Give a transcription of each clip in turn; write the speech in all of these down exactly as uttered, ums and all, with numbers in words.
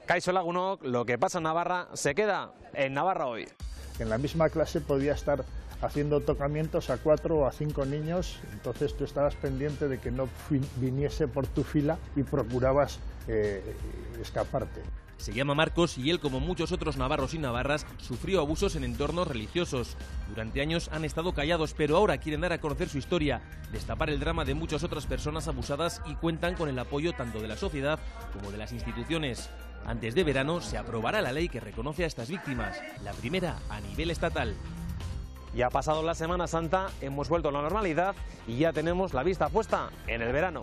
Kaixo Lagunok, lo que pasa en Navarra se queda en Navarra hoy. En la misma clase podía estar haciendo tocamientos a cuatro o a cinco niños, entonces tú estabas pendiente de que no viniese por tu fila y procurabas eh, escaparte. Se llama Marcos y él, como muchos otros navarros y navarras, sufrió abusos en entornos religiosos. Durante años han estado callados, pero ahora quieren dar a conocer su historia, destapar el drama de muchas otras personas abusadas y cuentan con el apoyo tanto de la sociedad como de las instituciones. Antes de verano se aprobará la ley que reconoce a estas víctimas, la primera a nivel estatal. Ya ha pasado la Semana Santa, hemos vuelto a la normalidad y ya tenemos la vista puesta en el verano.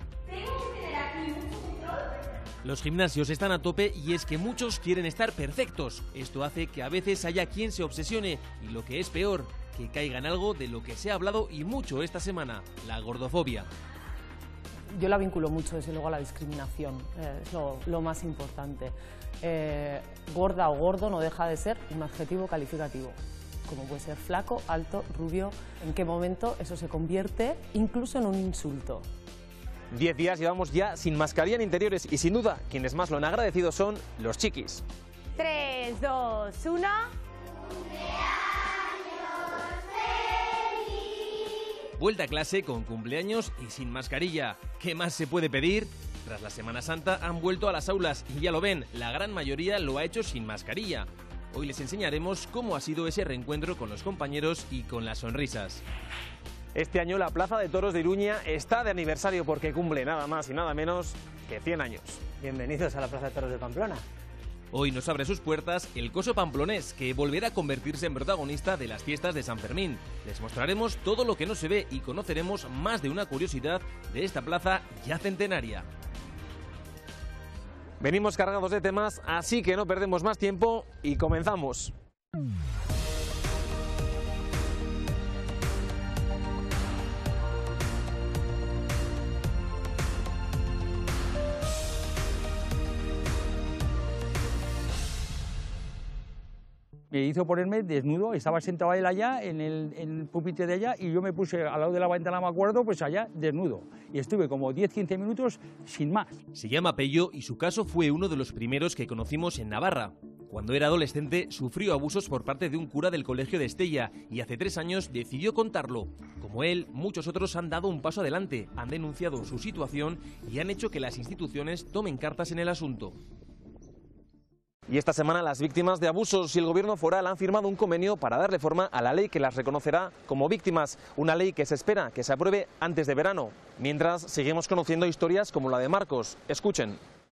Los gimnasios están a tope y es que muchos quieren estar perfectos. Esto hace que a veces haya quien se obsesione y, lo que es peor, que caiga en algo de lo que se ha hablado y mucho esta semana, la gordofobia. Yo la vinculo mucho, desde luego, a la discriminación, eh, es lo, lo más importante. Eh, gorda o gordo no deja de ser un adjetivo calificativo, como puede ser flaco, alto, rubio. ¿En qué momento eso se convierte incluso en un insulto? Diez días llevamos ya sin mascarilla en interiores y sin duda quienes más lo han agradecido son los chiquis. Tres, dos, uno... Vuelta a clase con cumpleaños y sin mascarilla. ¿Qué más se puede pedir? Tras la Semana Santa han vuelto a las aulas y ya lo ven, la gran mayoría lo ha hecho sin mascarilla. Hoy les enseñaremos cómo ha sido ese reencuentro con los compañeros y con las sonrisas. Este año la Plaza de Toros de Iruña está de aniversario porque cumple nada más y nada menos que cien años. Bienvenidos a la Plaza de Toros de Pamplona. Hoy nos abre sus puertas el Coso Pamplonés, que volverá a convertirse en protagonista de las fiestas de San Fermín. Les mostraremos todo lo que no se ve y conoceremos más de una curiosidad de esta plaza ya centenaria. Venimos cargados de temas, así que no perdemos más tiempo y comenzamos. Me hizo ponerme desnudo, estaba sentado él allá en el, en el pupitre de allá y yo me puse al lado de la ventana, me acuerdo, pues allá desnudo. Y estuve como diez a quince minutos sin más. Se llama Pello y su caso fue uno de los primeros que conocimos en Navarra. Cuando era adolescente sufrió abusos por parte de un cura del colegio de Estella y hace tres años decidió contarlo. Como él, muchos otros han dado un paso adelante, han denunciado su situación y han hecho que las instituciones tomen cartas en el asunto. Y esta semana las víctimas de abusos y el gobierno foral han firmado un convenio para darle forma a la ley que las reconocerá como víctimas, una ley que se espera que se apruebe antes de verano. Mientras seguimos conociendo historias como la de Marcos. Escuchen.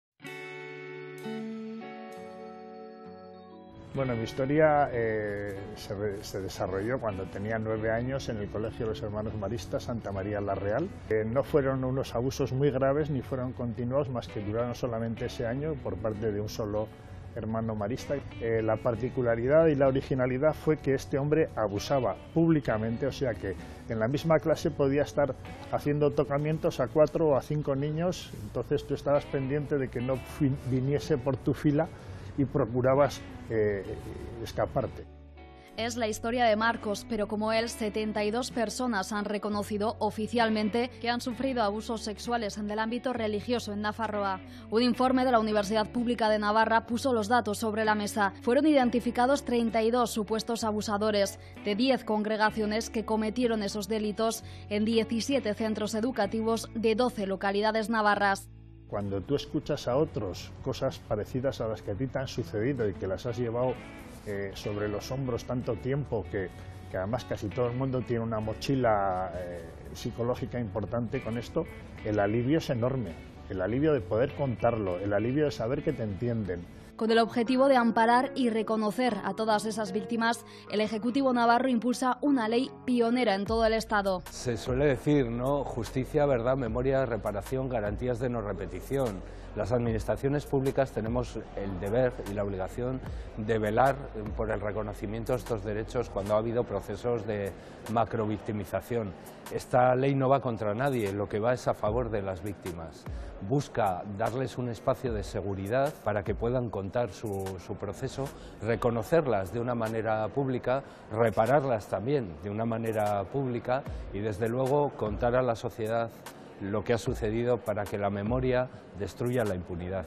Bueno, mi historia eh, se, se desarrolló cuando tenía nueve años en el Colegio de los Hermanos Maristas Santa María la Real. Eh, no fueron unos abusos muy graves ni fueron continuos, más que duraron solamente ese año por parte de un solo hermano marista. Eh, la particularidad y la originalidad fue que este hombre abusaba públicamente, o sea que en la misma clase podía estar haciendo tocamientos a cuatro o a cinco niños, entonces tú estabas pendiente de que no viniese por tu fila y procurabas eh, escaparte. Es la historia de Marcos, pero como él, setenta y dos personas han reconocido oficialmente que han sufrido abusos sexuales en el ámbito religioso en Nafarroa. Un informe de la Universidad Pública de Navarra puso los datos sobre la mesa. Fueron identificados treinta y dos supuestos abusadores de diez congregaciones que cometieron esos delitos en diecisiete centros educativos de doce localidades navarras. Cuando tú escuchas a otros cosas parecidas a las que a ti te han sucedido y que las has llevado eh, sobre los hombros tanto tiempo que, que además casi todo el mundo tiene una mochila eh, psicológica importante con esto, el alivio es enorme, el alivio de poder contarlo, el alivio de saber que te entienden. Con el objetivo de amparar y reconocer a todas esas víctimas, el Ejecutivo navarro impulsa una ley pionera en todo el Estado. Se suele decir, ¿no? Justicia, verdad, memoria, reparación, garantías de no repetición. Las administraciones públicas tenemos el deber y la obligación de velar por el reconocimiento de estos derechos cuando ha habido procesos de macrovictimización. Esta ley no va contra nadie, lo que va es a favor de las víctimas. Busca darles un espacio de seguridad para que puedan contar su, su proceso, reconocerlas de una manera pública, repararlas también de una manera pública y desde luego contar a la sociedad lo que ha sucedido para que la memoria destruya la impunidad.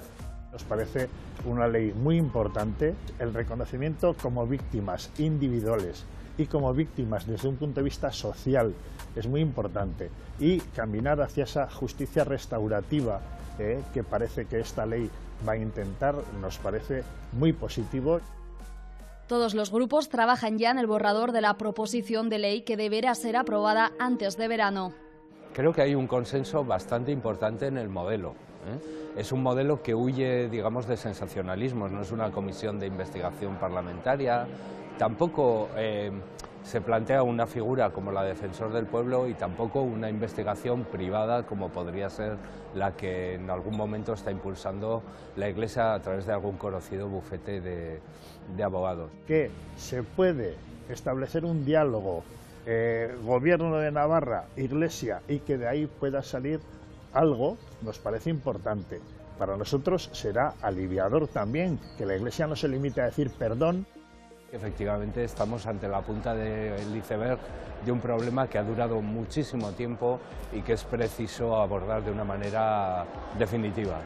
Nos parece una ley muy importante. El reconocimiento como víctimas individuales y como víctimas desde un punto de vista social es muy importante, y caminar hacia esa justicia restaurativa eh, que parece que esta ley va a intentar, nos parece muy positivo. Todos los grupos trabajan ya en el borrador de la proposición de ley que deberá ser aprobada antes de verano. Creo que hay un consenso bastante importante en el modelo, ¿eh? Es un modelo que huye, digamos, de sensacionalismos, no es una comisión de investigación parlamentaria, tampoco eh, se plantea una figura como la defensor del pueblo y tampoco una investigación privada como podría ser la que en algún momento está impulsando la Iglesia a través de algún conocido bufete de, de abogados. Que se puede establecer un diálogo eh, Gobierno de Navarra, Iglesia, y que de ahí pueda salir algo, nos parece importante. Para nosotros será aliviador también que la Iglesia no se limite a decir perdón. Efectivamente, estamos ante la punta del iceberg de un problema que ha durado muchísimo tiempo y que es preciso abordar de una manera definitiva.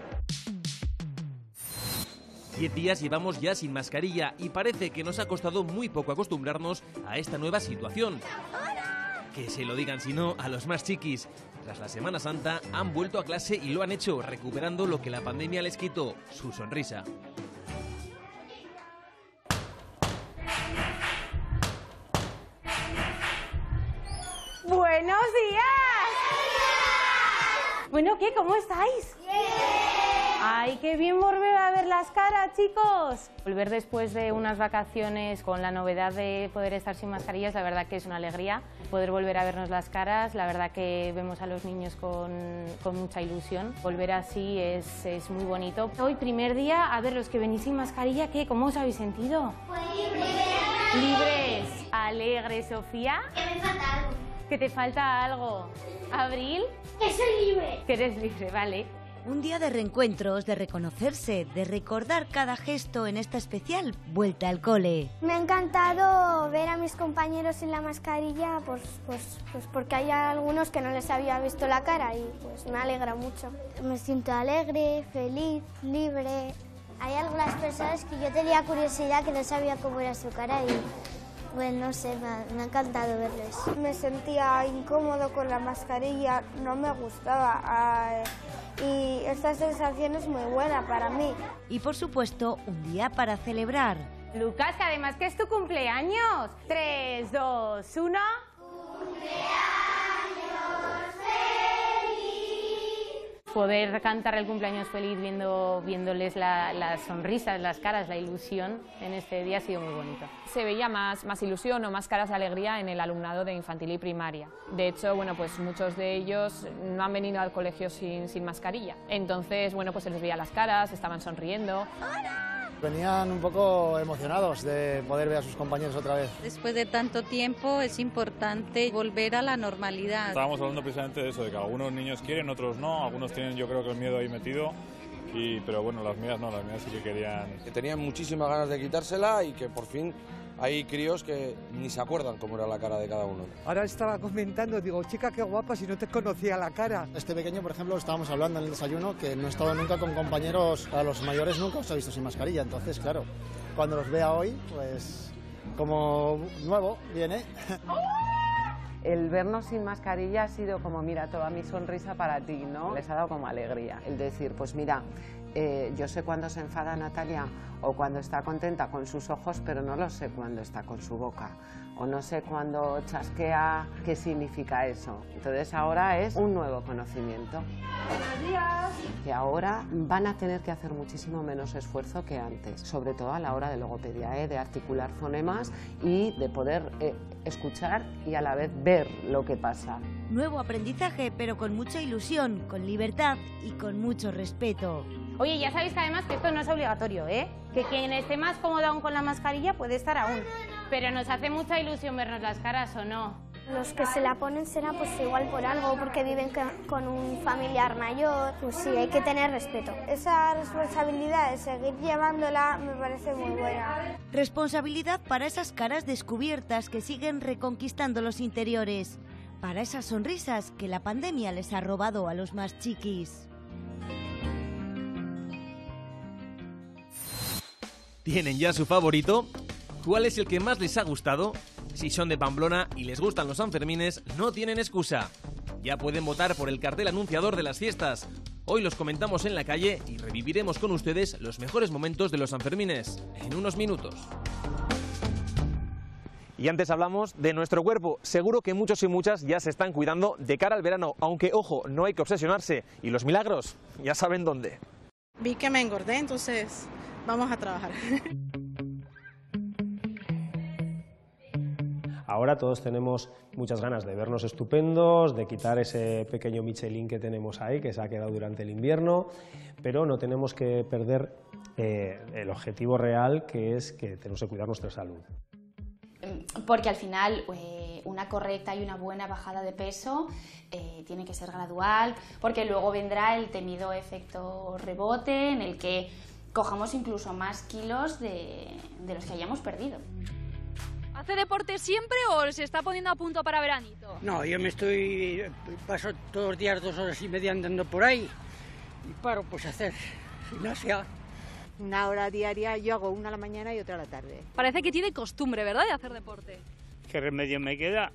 Diez días llevamos ya sin mascarilla y parece que nos ha costado muy poco acostumbrarnos a esta nueva situación. Que se lo digan si no a los más chiquis. Tras la Semana Santa han vuelto a clase y lo han hecho recuperando lo que la pandemia les quitó, su sonrisa. ¡Buenos días! Bueno, ¿qué? ¿Cómo estáis? ¡Ay, qué bien volver a ver las caras, chicos! Volver después de unas vacaciones con la novedad de poder estar sin mascarillas, la verdad que es una alegría. Poder volver a vernos las caras, la verdad que vemos a los niños con, con mucha ilusión. Volver así es, es muy bonito. Hoy, primer día, a ver, los que venís sin mascarilla, ¿qué? ¿Cómo os habéis sentido? Pues libres. ¿Libres? ¿Alegres, Sofía? Que me falta algo. ¿Que te falta algo? ¿Abril? Que soy libre. Que eres libre, vale. Un día de reencuentros, de reconocerse, de recordar cada gesto en esta especial vuelta al cole. Me ha encantado ver a mis compañeros sin la mascarilla, pues, pues, pues porque hay algunos que no les había visto la cara y pues me alegra mucho. Me siento alegre, feliz, libre. Hay algunas personas que yo tenía curiosidad que no sabía cómo era su cara y bueno, no sé, me ha, me ha encantado verles. Me sentía incómodo con la mascarilla, no me gustaba. Eh, y esta sensación es muy buena para mí. Y por supuesto, un día para celebrar. Lucas, que además que es tu cumpleaños. Tres, dos, uno. ¡Cumpleaños feliz! Poder cantar el cumpleaños feliz viendo, viéndoles la, las sonrisas, las caras, la ilusión en este día ha sido muy bonito. Se veía más, más ilusión o más caras de alegría en el alumnado de infantil y primaria. De hecho, bueno, pues muchos de ellos no han venido al colegio sin, sin mascarilla. Entonces, bueno, pues se les veía las caras, estaban sonriendo. Venían un poco emocionados de poder ver a sus compañeros otra vez. Después de tanto tiempo es importante volver a la normalidad. Estábamos hablando precisamente de eso, de que algunos niños quieren, otros no, algunos tienen yo creo que el miedo ahí metido, y, pero bueno, las mías no, las mías sí que querían. Que tenían muchísimas ganas de quitársela y que por fin hay críos que ni se acuerdan cómo era la cara de cada uno. Ahora estaba comentando, digo, chica, qué guapa, si no te conocía la cara. Este pequeño, por ejemplo, estábamos hablando en el desayuno que no he estado nunca con compañeros, a los mayores nunca os he visto sin mascarilla, entonces, claro, cuando los vea hoy, pues como nuevo viene. El vernos sin mascarilla ha sido como, mira, toda mi sonrisa para ti, ¿no? Les ha dado como alegría. El decir, pues mira, eh, yo sé cuándo se enfada Natalia o cuando está contenta con sus ojos, pero no lo sé cuándo está con su boca. O no sé cuándo chasquea, qué significa eso. Entonces ahora es un nuevo conocimiento. Buenos días. Que ahora van a tener que hacer muchísimo menos esfuerzo que antes, sobre todo a la hora de logopedia, ¿eh? De articular fonemas y de poder eh, escuchar y a la vez ver lo que pasa. Nuevo aprendizaje, pero con mucha ilusión, con libertad y con mucho respeto. Oye, ya sabéis que además que esto no es obligatorio, ¿eh? Que quien esté más cómodo aún con la mascarilla puede estar aún. Pero nos hace mucha ilusión vernos las caras, ¿o no? Los que se la ponen será pues igual por algo, porque viven con un familiar mayor, pues sí, hay que tener respeto. Esa responsabilidad de seguir llevándola me parece muy buena. Responsabilidad para esas caras descubiertas que siguen reconquistando los interiores, para esas sonrisas que la pandemia les ha robado a los más chiquis. ¿Tienen ya su favorito? ¿Cuál es el que más les ha gustado? Si son de Pamplona y les gustan los Sanfermines, no tienen excusa. Ya pueden votar por el cartel anunciador de las fiestas. Hoy los comentamos en la calle y reviviremos con ustedes los mejores momentos de los Sanfermines en unos minutos. Y antes hablamos de nuestro cuerpo. Seguro que muchos y muchas ya se están cuidando de cara al verano, aunque, ojo, no hay que obsesionarse. Y los milagros, ya saben dónde. Vi que me engordé, entonces vamos a trabajar. Ahora todos tenemos muchas ganas de vernos estupendos, de quitar ese pequeño Michelin que tenemos ahí, que se ha quedado durante el invierno, pero no tenemos que perder eh, el objetivo real, que es que tenemos que cuidar nuestra salud. Porque al final eh, una correcta y una buena bajada de peso eh, tiene que ser gradual, porque luego vendrá el temido efecto rebote en el que cojamos incluso más kilos de, de los que hayamos perdido. ¿Hace deporte siempre o se está poniendo a punto para veranito? No, yo me estoy, paso todos los días dos horas y media andando por ahí y paro pues a hacer gimnasia. Una hora diaria, yo hago una a la mañana y otra a la tarde. Parece que tiene costumbre, ¿verdad?, de hacer deporte. ¿Qué remedio me queda?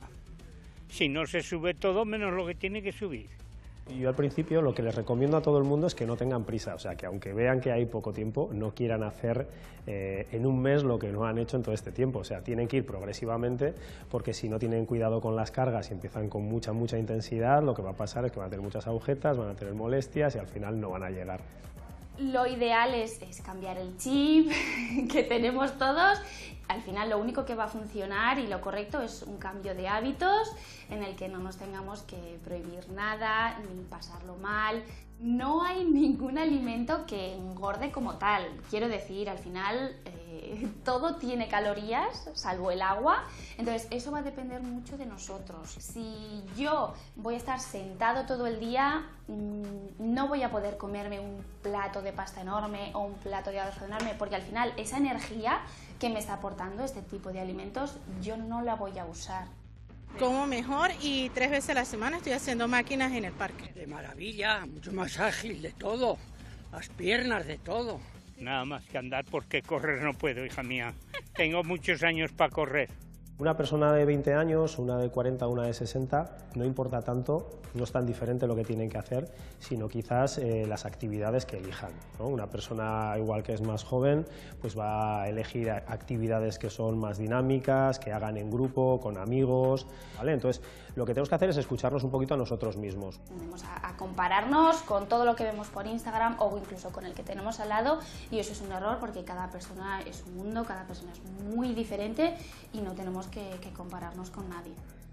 Si no se sube todo menos lo que tiene que subir. Yo al principio lo que les recomiendo a todo el mundo es que no tengan prisa, o sea, que aunque vean que hay poco tiempo, no quieran hacer eh, en un mes lo que no han hecho en todo este tiempo. O sea, tienen que ir progresivamente, porque si no tienen cuidado con las cargas y empiezan con mucha, mucha intensidad, lo que va a pasar es que van a tener muchas agujetas, van a tener molestias y al final no van a llegar. Lo ideal es, es cambiar el chip que tenemos todos. Al final lo único que va a funcionar y lo correcto es un cambio de hábitos en el que no nos tengamos que prohibir nada ni pasarlo mal. No hay ningún alimento que engorde como tal. Quiero decir, al final eh, todo tiene calorías, salvo el agua. Entonces eso va a depender mucho de nosotros. Si yo voy a estar sentado todo el día, mmm, no voy a poder comerme un plato de pasta enorme o un plato de arroz enorme, porque al final esa energía que me está aportando este tipo de alimentos, yo no la voy a usar. Como mejor y tres veces a la semana estoy haciendo máquinas en el parque. De maravilla, mucho más ágil, de todo, las piernas, de todo. Nada más que andar porque correr no puedo, hija mía. Tengo muchos años para correr. Una persona de veinte años, una de cuarenta, una de sesenta, no importa tanto, no es tan diferente lo que tienen que hacer, sino quizás eh, las actividades que elijan, ¿no? Una persona igual que es más joven, pues va a elegir actividades que son más dinámicas, que hagan en grupo, con amigos, ¿vale? Entonces, lo que tenemos que hacer es escucharnos un poquito a nosotros mismos. Tendemos a, a compararnos con todo lo que vemos por Instagram o incluso con el que tenemos al lado, y eso es un error porque cada persona es un mundo, cada persona es muy diferente y no tenemos que, que compararnos con nadie.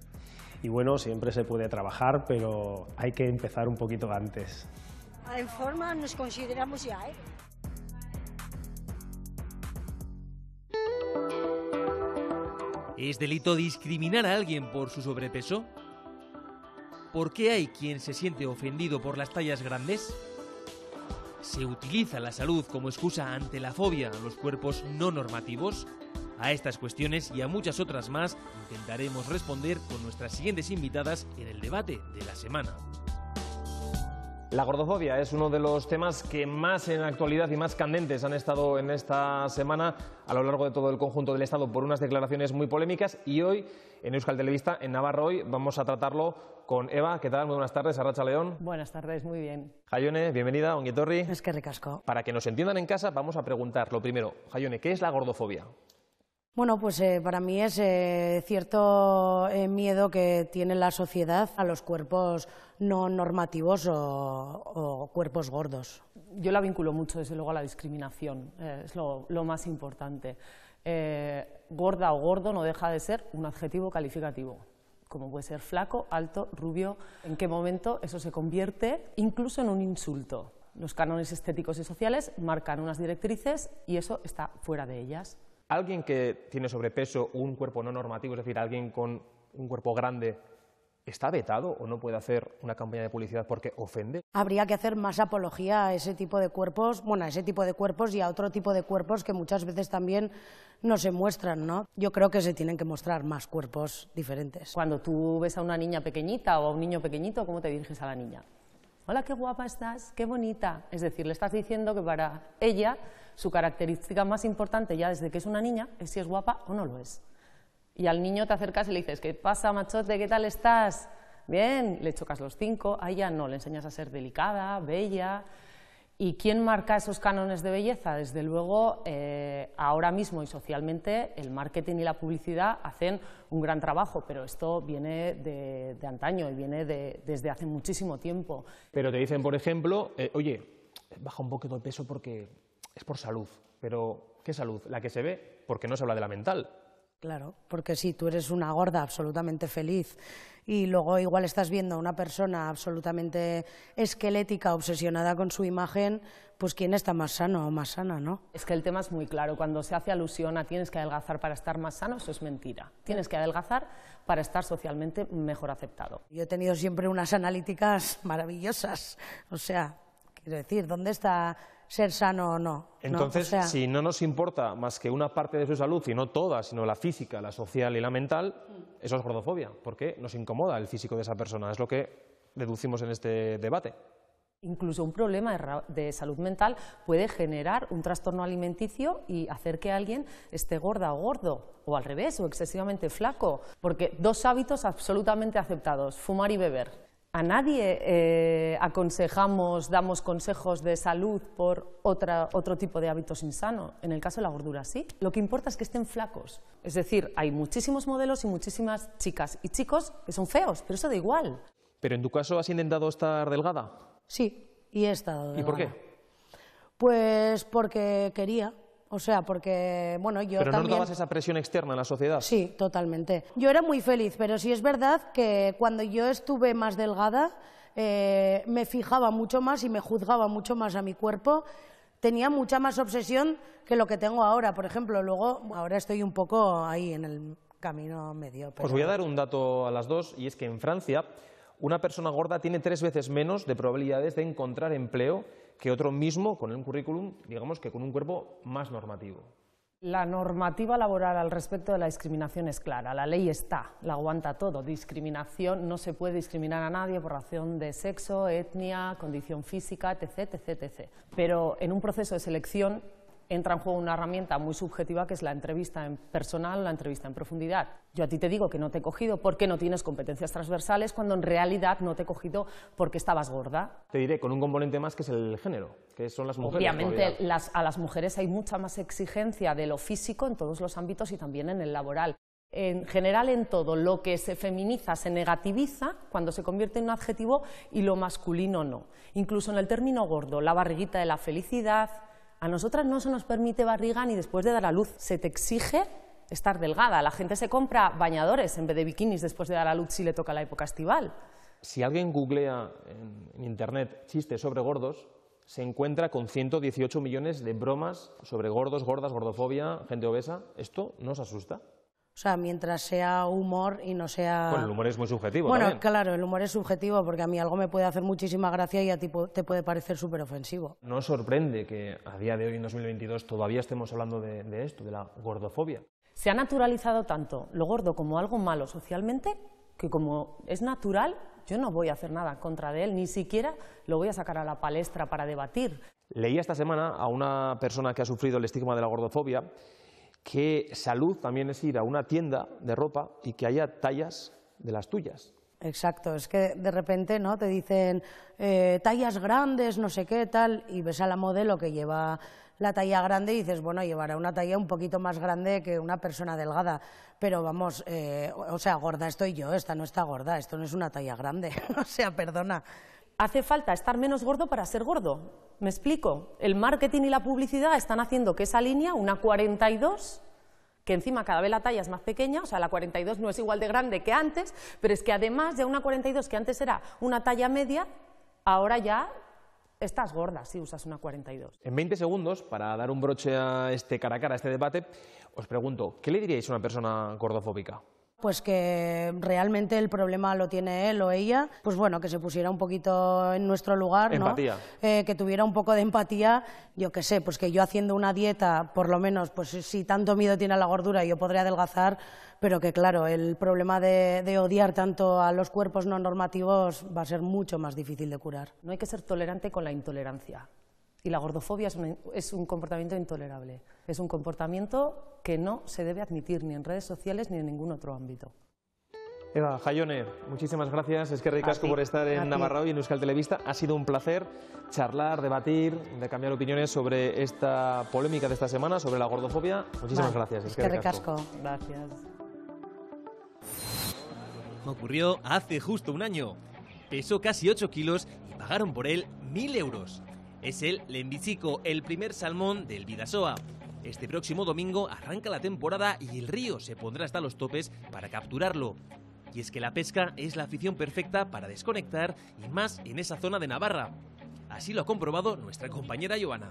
Y bueno, siempre se puede trabajar, pero hay que empezar un poquito antes. En forma nos consideramos ya, ¿eh? ¿Es delito discriminar a alguien por su sobrepeso? ¿Por qué hay quien se siente ofendido por las tallas grandes? ¿Se utiliza la salud como excusa ante la fobia a los cuerpos no normativos? A estas cuestiones y a muchas otras más intentaremos responder con nuestras siguientes invitadas en el debate de la semana. La gordofobia es uno de los temas que más en la actualidad y más candentes han estado en esta semana a lo largo de todo el conjunto del Estado por unas declaraciones muy polémicas, y hoy en Euskal Telebista, en Navarra Hoy, vamos a tratarlo con Eva. ¿Qué tal? Muy buenas tardes, Arratsaldeon. Buenas tardes, muy bien. Jaione, bienvenida, ongi etorri. Es que ricasco. Para que nos entiendan en casa, vamos a preguntar lo primero. Jaione, ¿qué es la gordofobia? Bueno, pues eh, para mí es eh, cierto eh, miedo que tiene la sociedad a los cuerpos no normativos o, o cuerpos gordos. Yo la vinculo mucho, desde luego, a la discriminación, eh, es lo, lo más importante. Eh, gorda o gordo no deja de ser un adjetivo calificativo, como puede ser flaco, alto, rubio. ¿En qué momento eso se convierte incluso en un insulto? Los cánones estéticos y sociales marcan unas directrices y eso está fuera de ellas. ¿Alguien que tiene sobrepeso o un cuerpo no normativo, es decir, alguien con un cuerpo grande, está vetado o no puede hacer una campaña de publicidad porque ofende? Habría que hacer más apología a ese tipo de cuerpos, bueno, a ese tipo de cuerpos y a otro tipo de cuerpos que muchas veces también no se muestran, ¿no? Yo creo que se tienen que mostrar más cuerpos diferentes. Cuando tú ves a una niña pequeñita o a un niño pequeñito, ¿cómo te diriges a la niña? Hola, qué guapa estás, qué bonita. Es decir, le estás diciendo que para ella Su característica más importante ya desde que es una niña es si es guapa o no lo es. Y al niño te acercas y le dices, ¿qué pasa, machote? ¿Qué tal estás? Bien, le chocas los cinco, a ella no, le enseñas a ser delicada, bella. ¿Y quién marca esos cánones de belleza? Desde luego, eh, ahora mismo y socialmente, el marketing y la publicidad hacen un gran trabajo, pero esto viene de, de antaño y viene de, desde hace muchísimo tiempo. Pero te dicen, por ejemplo, eh, oye, baja un poquito de peso porque es por salud. Pero, ¿qué salud? La que se ve, porque no se habla de la mental. Claro, porque si tú eres una gorda absolutamente feliz y luego igual estás viendo a una persona absolutamente esquelética, obsesionada con su imagen, pues ¿quién está más sano o más sana, no? Es que el tema es muy claro, cuando se hace alusión a tienes que adelgazar para estar más sano, eso es mentira. Tienes que adelgazar para estar socialmente mejor aceptado. Yo he tenido siempre unas analíticas maravillosas, o sea, quiero decir, ¿dónde está ser sano o no? Entonces, ¿no? O sea, si no nos importa más que una parte de su salud, y no toda, sino la física, la social y la mental, eso es gordofobia, porque nos incomoda el físico de esa persona, es lo que deducimos en este debate. Incluso un problema de salud mental puede generar un trastorno alimenticio y hacer que alguien esté gorda o gordo, o al revés, o excesivamente flaco, porque dos hábitos absolutamente aceptados, fumar y beber. A nadie eh, aconsejamos, damos consejos de salud por otra, otro tipo de hábitos insanos. En el caso de la gordura, sí. Lo que importa es que estén flacos. Es decir, hay muchísimos modelos y muchísimas chicas y chicos que son feos, pero eso da igual. ¿Pero en tu caso has intentado estar delgada? Sí, y he estado delgada. ¿Y por qué? Pues porque quería. O sea, porque, bueno, yo ¿Pero no también... notabas esa presión externa en la sociedad? Sí, totalmente. Yo era muy feliz, pero sí es verdad que cuando yo estuve más delgada, eh, me fijaba mucho más y me juzgaba mucho más a mi cuerpo. Tenía mucha más obsesión que lo que tengo ahora, por ejemplo. Luego, ahora estoy un poco ahí en el camino medio. Pero... Os voy a dar un dato a las dos, y es que en Francia una persona gorda tiene tres veces menos de probabilidades de encontrar empleo que otro mismo con un currículum, digamos que con un cuerpo más normativo. La normativa laboral al respecto de la discriminación es clara, la ley está, la aguanta todo. Discriminación, no se puede discriminar a nadie por razón de sexo, etnia, condición física, etc, etc, etcétera. Pero en un proceso de selección entra en juego una herramienta muy subjetiva que es la entrevista en personal, la entrevista en profundidad. Yo a ti te digo que no te he cogido porque no tienes competencias transversales, cuando en realidad no te he cogido porque estabas gorda. Te diré, con un componente más que es el género, que son las mujeres. Obviamente las, a las mujeres hay mucha más exigencia de lo físico en todos los ámbitos y también en el laboral. En general, en todo lo que se feminiza se negativiza cuando se convierte en un adjetivo y lo masculino no. Incluso en el término gordo, la barriguita de la felicidad. A nosotras no se nos permite barriga ni después de dar a luz. Se te exige estar delgada. La gente se compra bañadores en vez de bikinis después de dar a luz si le toca la época estival. Si alguien googlea en, en internet chistes sobre gordos, se encuentra con ciento dieciocho millones de bromas sobre gordos, gordas, gordofobia, gente obesa. ¿Esto no os asusta? O sea, mientras sea humor y no sea... Bueno, el humor es muy subjetivo Bueno, también. claro, el humor es subjetivo porque a mí algo me puede hacer muchísima gracia y a ti te puede parecer súper ofensivo. ¿No os sorprende que a día de hoy, en dos mil veintidós, todavía estemos hablando de, de esto, de la gordofobia? Se ha naturalizado tanto lo gordo como algo malo socialmente que como es natural, yo no voy a hacer nada en contra de él, ni siquiera lo voy a sacar a la palestra para debatir. Leí esta semana a una persona que ha sufrido el estigma de la gordofobia que salud también es ir a una tienda de ropa y que haya tallas de las tuyas. Exacto, es que de repente no te dicen eh, tallas grandes, no sé qué, tal, y ves a la modelo que lleva la talla grande y dices, bueno, llevará una talla un poquito más grande que una persona delgada, pero vamos, eh, o sea, gorda estoy yo, esta no está gorda, esto no es una talla grande, o sea, perdona. Hace falta estar menos gordo para ser gordo. ¿Me explico? El marketing y la publicidad están haciendo que esa línea, una cuarenta y dos, que encima cada vez la talla es más pequeña, o sea, la cuarenta y dos no es igual de grande que antes, pero es que además ya una cuarenta y dos que antes era una talla media, ahora ya estás gorda si usas una cuarenta y dos. En veinte segundos, para dar un broche a este cara a cara, a este debate, os pregunto, ¿qué le diríais a una persona gordofóbica? Pues que realmente el problema lo tiene él o ella, pues bueno, que se pusiera un poquito en nuestro lugar, ¿no? Empatía. Eh, que tuviera un poco de empatía, yo qué sé, pues que yo haciendo una dieta, por lo menos, pues si tanto miedo tiene a la gordura, yo podría adelgazar, pero que claro, el problema de, de odiar tanto a los cuerpos no normativos va a ser mucho más difícil de curar. No hay que ser tolerante con la intolerancia. Y la gordofobia es un, es un comportamiento intolerable, es un comportamiento que no se debe admitir ni en redes sociales ni en ningún otro ámbito. Eva Jaione, muchísimas gracias, es que ricasco por estar en Navarra Hoy, en Euskal Telebista. Ha sido un placer charlar, debatir, de cambiar opiniones sobre esta polémica de esta semana, sobre la gordofobia. Muchísimas vale. gracias. Es que ricasco. Gracias. Ocurrió hace justo un año. Pesó casi ocho kilos y pagaron por él mil euros. Es el Lehenbiziko, el primer salmón del Bidasoa. Este próximo domingo arranca la temporada y el río se pondrá hasta los topes para capturarlo. Y es que la pesca es la afición perfecta para desconectar y más en esa zona de Navarra. Así lo ha comprobado nuestra compañera Joana.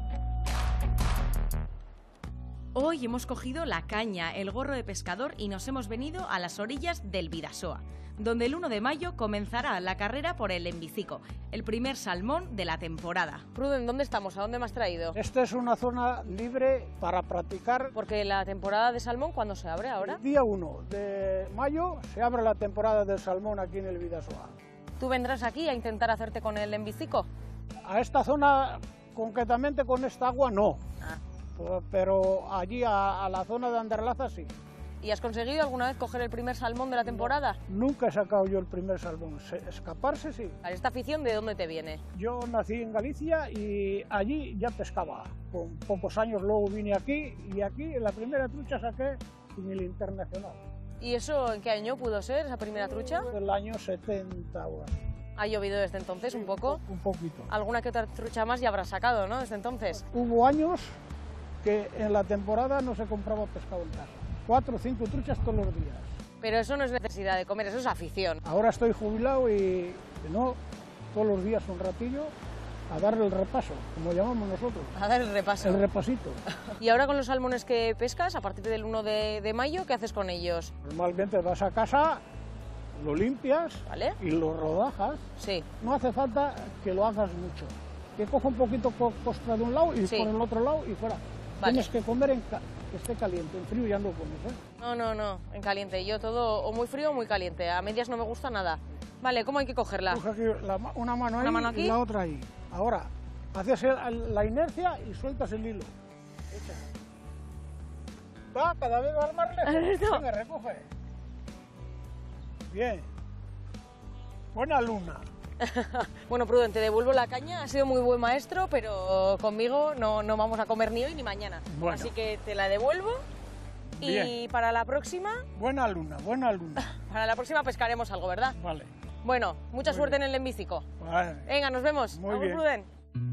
Hoy hemos cogido la caña, el gorro de pescador y nos hemos venido a las orillas del Bidasoa, donde el uno de mayo comenzará la carrera por el Lehenbiziko, el primer salmón de la temporada. Pruden, ¿dónde estamos? ¿A dónde me has traído? Esta es una zona libre para practicar. Porque la temporada de salmón, ¿cuándo se abre ahora? El día uno de mayo se abre la temporada del salmón aquí en el Bidasoa. ¿Tú vendrás aquí a intentar hacerte con el Lehenbiziko? A esta zona, concretamente con esta agua, no. Ah. Pero allí a, a la zona de Anderlaza sí. ¿Y has conseguido alguna vez coger el primer salmón de la temporada? No, nunca he sacado yo el primer salmón, escaparse sí. ¿Esta afición de dónde te viene? Yo nací en Galicia y allí ya pescaba. Con pocos años luego vine aquí y aquí en la primera trucha saqué mi linterna nacional. ¿Y eso en qué año pudo ser, esa primera trucha? El año setenta ahora. ¿Ha llovido desde entonces sí, un poco? Un poquito. ¿Alguna que otra trucha más ya habrás sacado, no, desde entonces? Hubo años que en la temporada no se compraba pescado en casa. Cuatro o cinco truchas todos los días. Pero eso no es necesidad de comer, eso es afición. Ahora estoy jubilado y no, todos los días un ratillo a darle el repaso, como llamamos nosotros. A dar el repaso. El repasito. Y ahora con los salmones que pescas, a partir del uno de, de mayo, ¿qué haces con ellos? Normalmente vas a casa, lo limpias ¿vale? y lo rodajas. Sí. No hace falta que lo hagas mucho. Que coja un poquito costra de un lado y sí. por el otro lado y fuera. Vale. Tienes que comer en ca que esté caliente, en frío ya no comes, ¿eh? No, no, no, en caliente. Yo todo o muy frío o muy caliente. A medias no me gusta nada. Vale, ¿cómo hay que cogerla? Coge aquí la, una mano ahí ¿Una mano aquí? y la otra ahí. Ahora, haces el, la inercia y sueltas el hilo. Echa. Va, cada vez va más lejos. Venga, recoge. Bien. Buena luna. Bueno, Pruden, te devuelvo la caña, has sido muy buen maestro, pero conmigo no, no vamos a comer ni hoy ni mañana. Bueno. Así que te la devuelvo y bien. Para la próxima... Buena luna, buena luna. Para la próxima pescaremos algo, ¿verdad? Vale. Bueno, mucha muy suerte bien. en el Lehenbiziko. Vale. Venga, nos vemos. Muy Vamos, bien. Pruden.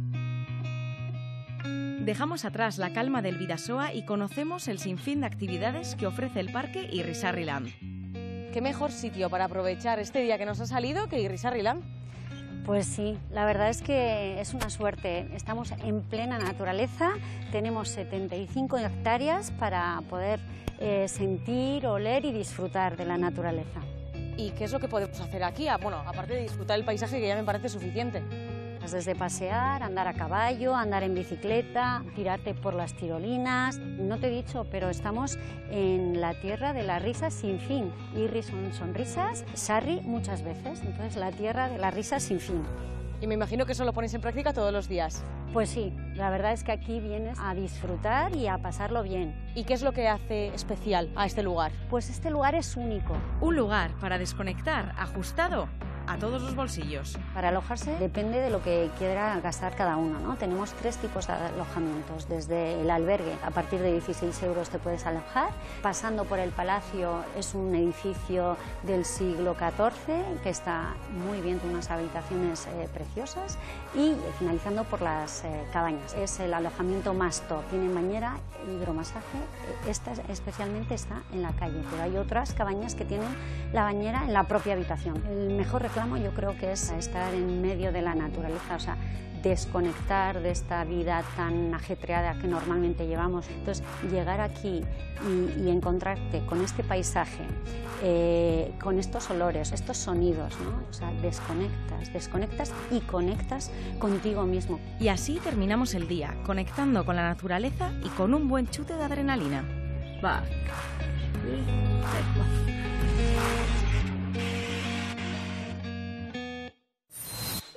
Dejamos atrás la calma del Bidasoa y conocemos el sinfín de actividades que ofrece el parque Irrisarri-Land. ¿Qué mejor sitio para aprovechar este día que nos ha salido que Irrisarri-Land? Pues sí, la verdad es que es una suerte. Estamos en plena naturaleza, tenemos setenta y cinco hectáreas para poder eh, sentir, oler y disfrutar de la naturaleza. ¿Y qué es lo que podemos hacer aquí? Bueno, aparte de disfrutar el paisaje, que ya me parece suficiente. Desde pasear, andar a caballo, andar en bicicleta, tirarte por las tirolinas. No te he dicho, pero estamos en la tierra de las risas sin fin. Irri son sonrisas, sarri muchas veces, entonces la tierra de las risas sin fin. Y me imagino que eso lo ponéis en práctica todos los días. Pues sí, la verdad es que aquí vienes a disfrutar y a pasarlo bien. ¿Y qué es lo que hace especial a este lugar? Pues este lugar es único. Un lugar para desconectar, ajustado a todos los bolsillos. Para alojarse depende de lo que quiera gastar cada uno, ¿no? Tenemos tres tipos de alojamientos, desde el albergue, a partir de dieciséis euros te puedes alojar, pasando por el Palacio, es un edificio del siglo catorce que está muy bien, con unas habitaciones eh, preciosas, y finalizando por las eh, cabañas. Es el alojamiento más top, tiene bañera, hidromasaje, esta especialmente está en la calle, pero hay otras cabañas que tienen la bañera en la propia habitación. El mejor reclamo yo creo que es estar en medio de la naturaleza, o sea, desconectar de esta vida tan ajetreada que normalmente llevamos. Entonces, llegar aquí y, y encontrarte con este paisaje, eh, con estos olores, estos sonidos, ¿no? O sea, desconectas, desconectas y conectas contigo mismo. Y así terminamos el día, conectando con la naturaleza y con un buen chute de adrenalina. Va.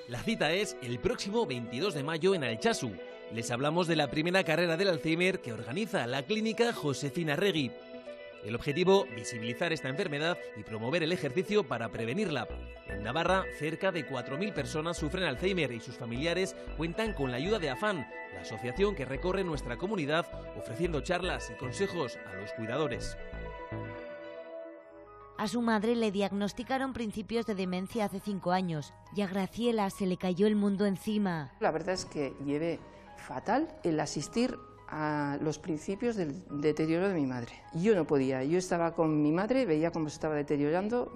La cita es el próximo veintidós de mayo en Altsasu. Les hablamos de la primera carrera del Alzheimer que organiza la clínica Josefina Regui. El objetivo, visibilizar esta enfermedad y promover el ejercicio para prevenirla. En Navarra, cerca de cuatro mil personas sufren Alzheimer y sus familiares cuentan con la ayuda de AFAN, la asociación que recorre nuestra comunidad ofreciendo charlas y consejos a los cuidadores. A su madre le diagnosticaron principios de demencia hace cinco años y a Graciela se le cayó el mundo encima. La verdad es que llevé fatal el asistir a los principios del deterioro de mi madre. Yo no podía, yo estaba con mi madre, veía cómo se estaba deteriorando,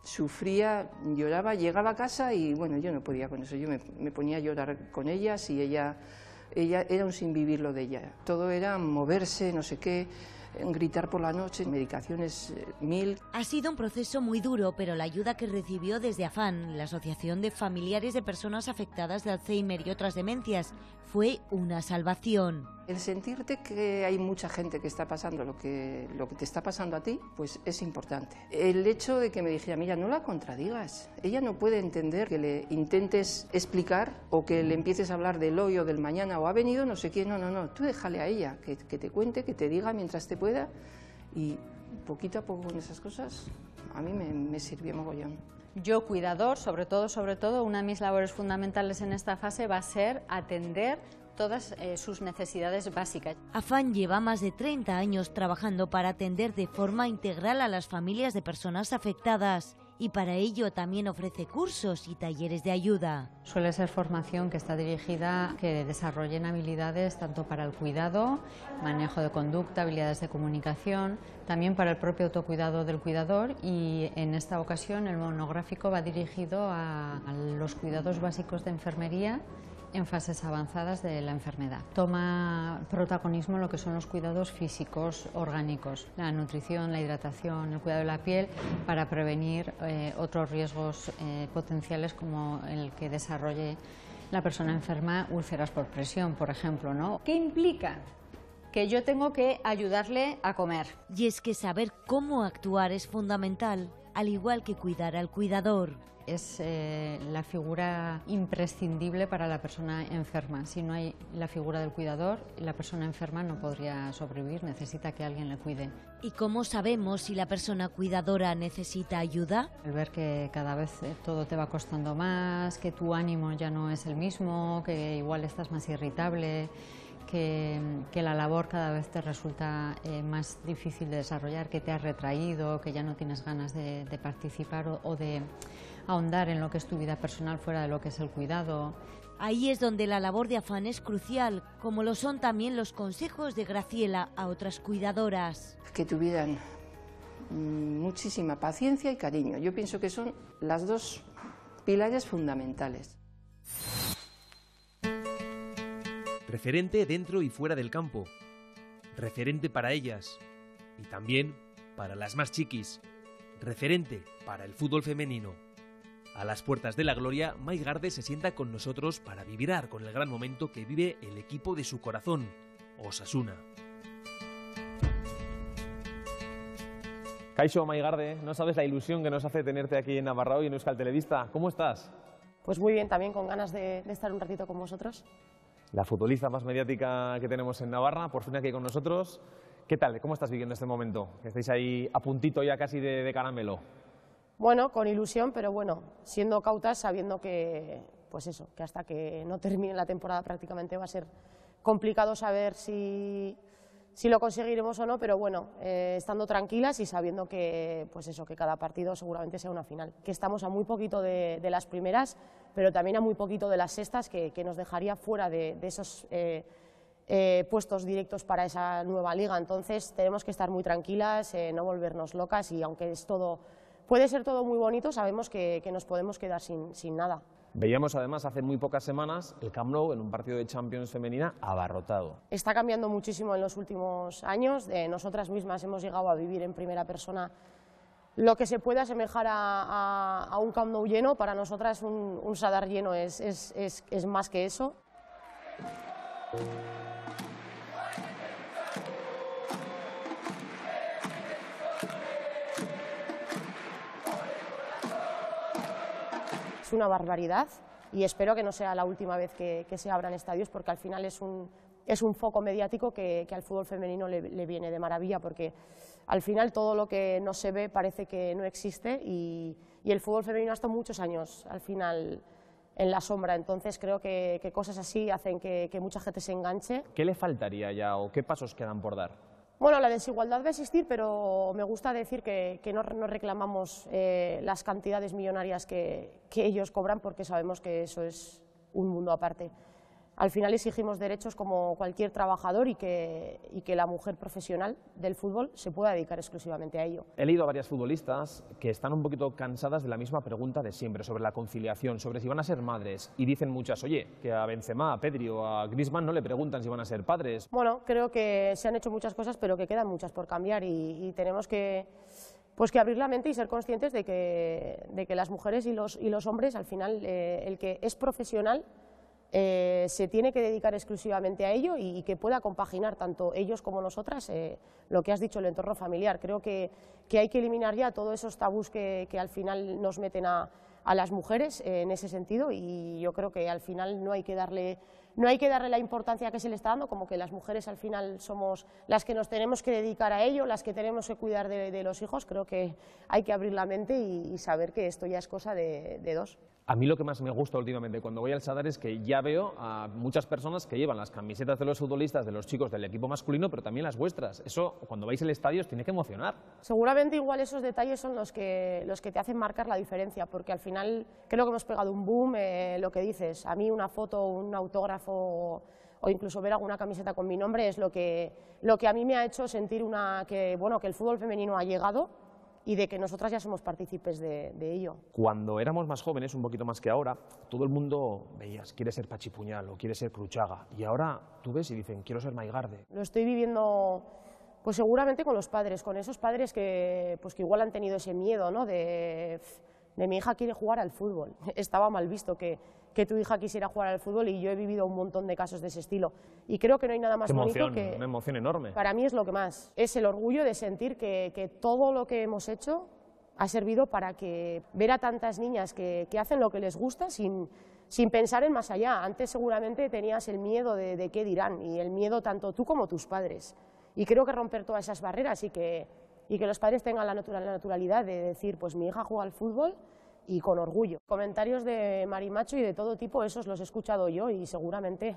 sufría, lloraba, llegaba a casa y bueno, yo no podía con eso, yo me, me ponía a llorar con ellas y ella, ella era un sin vivir lo de ella. Todo era moverse, no sé qué, gritar por la noche, medicaciones mil. Ha sido un proceso muy duro, pero la ayuda que recibió desde AFAN, la Asociación de Familiares de Personas Afectadas de Alzheimer y otras demencias, fue una salvación. El sentirte que hay mucha gente que está pasando lo que, lo que te está pasando a ti, pues es importante. El hecho de que me dijera, mira, no la contradigas, ella no puede entender que le intentes explicar o que le empieces a hablar del hoy o del mañana o ha venido no sé quién, no, no, no, tú déjale a ella, que, que te cuente, que te diga mientras te pueda y poquito a poco con esas cosas a mí me, me sirvió mogollón. Yo, cuidador, sobre todo, sobre todo, una de mis labores fundamentales en esta fase va a ser atender todas eh, sus necesidades básicas. AFAN lleva más de treinta años trabajando para atender de forma integral a las familias de personas afectadas y para ello también ofrece cursos y talleres de ayuda. Suele ser formación que está dirigida a que desarrollen habilidades tanto para el cuidado, manejo de conducta, habilidades de comunicación, también para el propio autocuidado del cuidador y en esta ocasión el monográfico va dirigido a, a los cuidados básicos de enfermería en fases avanzadas de la enfermedad. Toma protagonismo lo que son los cuidados físicos, orgánicos, la nutrición, la hidratación, el cuidado de la piel para prevenir eh, otros riesgos eh, potenciales como el que desarrolle la persona enferma úlceras por presión, por ejemplo, ¿no? ¿Qué implica? Que yo tengo que ayudarle a comer. Y es que saber cómo actuar es fundamental, al igual que cuidar al cuidador. Es eh, la figura imprescindible para la persona enferma. Si no hay la figura del cuidador, la persona enferma no podría sobrevivir, necesita que alguien le cuide. ¿Y cómo sabemos si la persona cuidadora necesita ayuda? El ver que cada vez todo te va costando más, que tu ánimo ya no es el mismo, que igual estás más irritable, que, que la labor cada vez te resulta eh, más difícil de desarrollar, que te has retraído, que ya no tienes ganas de, de participar o, o de ahondar en lo que es tu vida personal fuera de lo que es el cuidado. Ahí es donde la labor de AFAN es crucial, como lo son también los consejos de Graciela a otras cuidadoras. Que tuvieran muchísima paciencia y cariño. Yo pienso que son las dos pilares fundamentales. Referente dentro y fuera del campo. Referente para ellas. Y también para las más chiquis. Referente para el fútbol femenino. A las puertas de la gloria, Mai Garde se sienta con nosotros para vibrar con el gran momento que vive el equipo de su corazón, Osasuna. Kaixo, Mai Garde, no sabes la ilusión que nos hace tenerte aquí en Navarra hoy en Euskal Telebista. ¿Cómo estás? Pues muy bien, también con ganas de, de estar un ratito con vosotros. La futbolista más mediática que tenemos en Navarra, por fin aquí con nosotros. ¿Qué tal? ¿Cómo estás viviendo este momento? Que estáis ahí a puntito ya casi de, de caramelo. Bueno, con ilusión, pero bueno, siendo cautas, sabiendo que, pues eso, que hasta que no termine la temporada prácticamente va a ser complicado saber si, si lo conseguiremos o no, pero bueno, eh, estando tranquilas y sabiendo que, pues eso, que cada partido seguramente sea una final. Que estamos a muy poquito de, de las primeras, pero también a muy poquito de las sextas, que, que nos dejaría fuera de, de esos eh, eh, puestos directos para esa nueva liga. Entonces tenemos que estar muy tranquilas, eh, no volvernos locas y aunque es todo... Puede ser todo muy bonito, sabemos que, que nos podemos quedar sin, sin nada. Veíamos además hace muy pocas semanas el Camp Nou en un partido de Champions femenina abarrotado. Está cambiando muchísimo en los últimos años. Eh, nosotras mismas hemos llegado a vivir en primera persona lo que se puede asemejar a, a, a un Camp Nou lleno. Para nosotras un, un Sadar lleno es, es, es, es más que eso. Es una barbaridad y espero que no sea la última vez que, que se abran estadios, porque al final es un, es un foco mediático que, que al fútbol femenino le, le viene de maravilla, porque al final todo lo que no se ve parece que no existe y, y el fútbol femenino ha estado muchos años al final en la sombra, entonces creo que, que cosas así hacen que, que mucha gente se enganche. ¿Qué le faltaría ya o qué pasos quedan por dar? Bueno, la desigualdad va a existir, pero me gusta decir que, que no, no reclamamos eh, las cantidades millonarias que, que ellos cobran, porque sabemos que eso es un mundo aparte. Al final exigimos derechos como cualquier trabajador y que, y que la mujer profesional del fútbol se pueda dedicar exclusivamente a ello. He leído a varias futbolistas que están un poquito cansadas de la misma pregunta de siempre, sobre la conciliación, sobre si van a ser madres, y dicen muchas, oye, que a Benzema, a Pedri o a Griezmann no le preguntan si van a ser padres. Bueno, creo que se han hecho muchas cosas, pero que quedan muchas por cambiar y, y tenemos que, pues que abrir la mente y ser conscientes de que, de que las mujeres y los, y los hombres, al final, eh, el que es profesional, Eh, se tiene que dedicar exclusivamente a ello y, y que pueda compaginar tanto ellos como nosotras eh, lo que has dicho, el entorno familiar. Creo que, que hay que eliminar ya todos esos tabús que, que al final nos meten a, a las mujeres eh, en ese sentido, y yo creo que al final no hay que darle no hay que darle la importancia que se le está dando, como que las mujeres al final somos las que nos tenemos que dedicar a ello, las que tenemos que cuidar de, de los hijos. Creo que hay que abrir la mente y, y saber que esto ya es cosa de, de dos. A mí lo que más me gusta últimamente cuando voy al Sadar es que ya veo a muchas personas que llevan las camisetas de los futbolistas, de los chicos del equipo masculino, pero también las vuestras. Eso, cuando vais al estadio, os tiene que emocionar. Seguramente igual esos detalles son los que, los que te hacen marcar la diferencia, porque al final creo que hemos pegado un boom, eh, lo que dices. A mí una foto, un autógrafo o, o incluso ver alguna camiseta con mi nombre es lo que, lo que a mí me ha hecho sentir una, que, bueno, que el fútbol femenino ha llegado y de que nosotras ya somos partícipes de, de ello. Cuando éramos más jóvenes, un poquito más que ahora, todo el mundo veías, quiere ser Pachi Puñal o quiere ser Cruchaga, y ahora tú ves y dicen, quiero ser Maigarde. Lo estoy viviendo, pues seguramente con los padres, con esos padres que, pues que igual han tenido ese miedo, ¿no? de, de mi hija quiere jugar al fútbol. Estaba mal visto que, que tu hija quisiera jugar al fútbol, y yo he vivido un montón de casos de ese estilo. Y creo que no hay nada más bonito bonito que... Una emoción enorme. Para mí es lo que más, es el orgullo de sentir que, que todo lo que hemos hecho ha servido para que ver a tantas niñas que, que hacen lo que les gusta sin, sin pensar en más allá. Antes seguramente tenías el miedo de, de qué dirán, y el miedo tanto tú como tus padres. Y creo que romper todas esas barreras y que, y que los padres tengan la, natural, la naturalidad de decir, pues mi hija juega al fútbol, y con orgullo. Comentarios de marimacho y de todo tipo, esos los he escuchado yo, y seguramente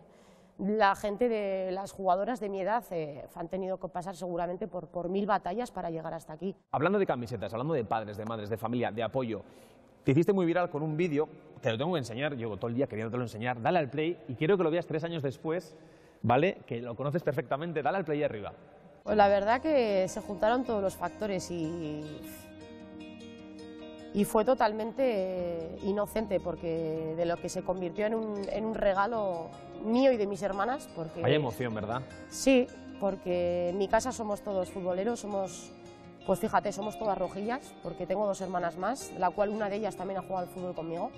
la gente de las jugadoras de mi edad eh, han tenido que pasar seguramente por, por mil batallas para llegar hasta aquí. Hablando de camisetas, hablando de padres, de madres, de familia, de apoyo, te hiciste muy viral con un vídeo, te lo tengo que enseñar, llevo todo el día queriéndotelo enseñar, dale al play y quiero que lo veas tres años después, ¿vale? Que lo conoces perfectamente, dale al play arriba. Pues la verdad que se juntaron todos los factores y... y fue totalmente inocente, porque de lo que se convirtió en un, en un regalo mío y de mis hermanas. Porque, Vaya emoción, ¿verdad? Sí, porque en mi casa somos todos futboleros, somos, pues fíjate, somos todas rojillas, porque tengo dos hermanas más, la cual una de ellas también ha jugado al fútbol conmigo.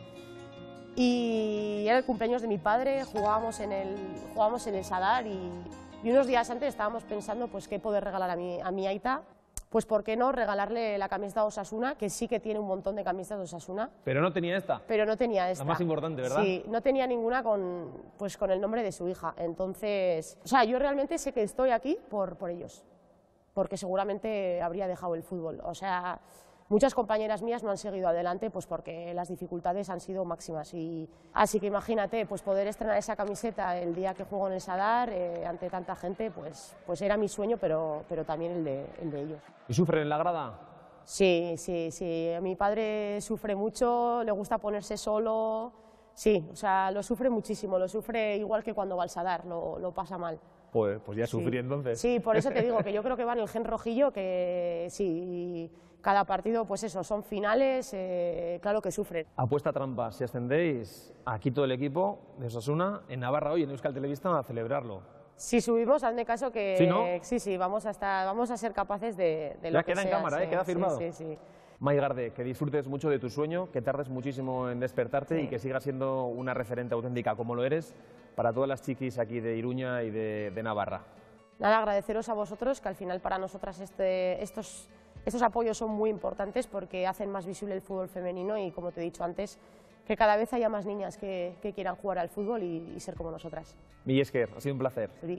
Y era el cumpleaños de mi padre, jugábamos en el, jugábamos en el Sadar, y, y unos días antes estábamos pensando pues qué poder regalar a mi, a mi aita. Pues ¿por qué no regalarle la camiseta de Osasuna, que sí que tiene un montón de camisetas de Osasuna? Pero no tenía esta. Pero no tenía esta. La más importante, ¿verdad? Sí, no tenía ninguna con, pues, con el nombre de su hija. Entonces, o sea, yo realmente sé que estoy aquí por, por ellos, porque seguramente habría dejado el fútbol. O sea, muchas compañeras mías no han seguido adelante pues porque las dificultades han sido máximas. Y, así que imagínate, pues poder estrenar esa camiseta el día que juego en el Sadar, eh, ante tanta gente, pues, pues era mi sueño, pero, pero también el de, el de ellos. ¿Y sufren en la grada? Sí, sí, sí. Mi padre sufre mucho, le gusta ponerse solo. Sí, o sea, lo sufre muchísimo, lo sufre igual que cuando va al Sadar, lo, lo pasa mal. Pues, pues ya sufrí sí. entonces. Sí, por eso te digo que yo creo que va en el gen rojillo, que sí, cada partido, pues eso, son finales, eh, claro que sufren. Apuesta trampa, si ascendéis, aquí todo el equipo de Osasuna, en Navarra hoy, en Euskal Telebista, a celebrarlo. Si subimos, hazme caso que ¿Sí, no? sí, sí, vamos a, estar, vamos a ser capaces de, de lo ya que queda sea, en cámara, sí, ¿eh? Queda firmado. Sí, sí, sí. Maigarde, que disfrutes mucho de tu sueño, que tardes muchísimo en despertarte sí. y que sigas siendo una referente auténtica como lo eres para todas las chiquis aquí de Iruña y de, de Navarra. Nada, agradeceros a vosotros, que al final para nosotras este, estos, estos apoyos son muy importantes porque hacen más visible el fútbol femenino y, como te he dicho antes, que cada vez haya más niñas que, que quieran jugar al fútbol y, y ser como nosotras. Mila esker, ha sido un placer. Sí.